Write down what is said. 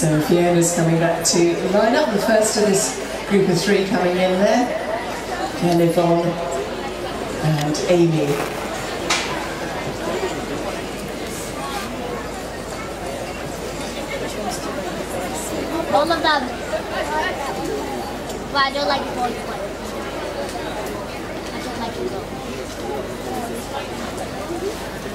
So Fiona's coming back to line up, the first of this group of three coming in there. And Yvonne and Amy. All of them. But I don't like the boys one. I don't like it though.